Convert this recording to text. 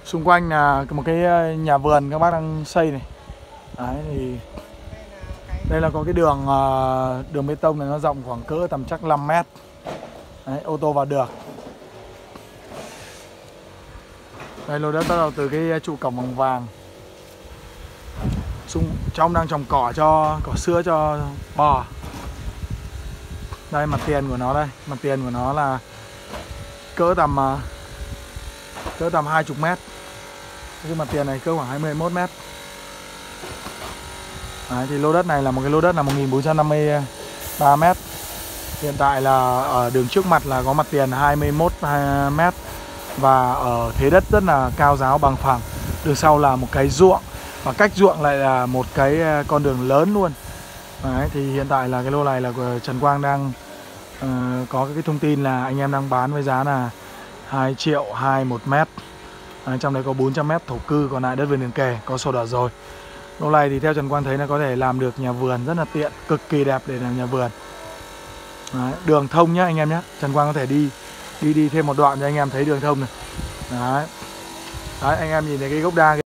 Xung quanh là một cái nhà vườn các bác đang xây này. Đấy thì đây là có cái đường bê tông này, nó rộng khoảng cỡ tầm chắc 5 mét. Đấy, ô tô vào được. Đây lô đất bắt đầu từ cái trụ cổng bằng vàng. Trong đang trồng cỏ sữa cho bò. Đây mặt tiền của nó đây, mặt tiền của nó là cỡ tầm 20 mét. Cái mặt tiền này cỡ khoảng 21 mét. Đấy, thì lô đất này là một cái lô đất là 1453 mét. Hiện tại là ở đường trước mặt là có mặt tiền 21 mét. Và ở thế đất rất là cao ráo bằng phẳng. Đường sau là một cái ruộng. Và cách ruộng lại là một cái con đường lớn luôn. Đấy, thì hiện tại là cái lô này là Trần Quang đang có cái thông tin là anh em đang bán với giá là 2 triệu 2 một mét. Trong đấy có 400 mét thổ cư, còn lại đất vườn liền kề, có sổ đỏ rồi. Lô này thì theo Trần Quang thấy là có thể làm được nhà vườn rất là tiện, cực kỳ đẹp để làm nhà vườn. Đấy, đường thông nhá anh em nhé. Trần Quang có thể đi thêm một đoạn cho anh em thấy đường thông này. Đấy, anh em nhìn thấy cái gốc đa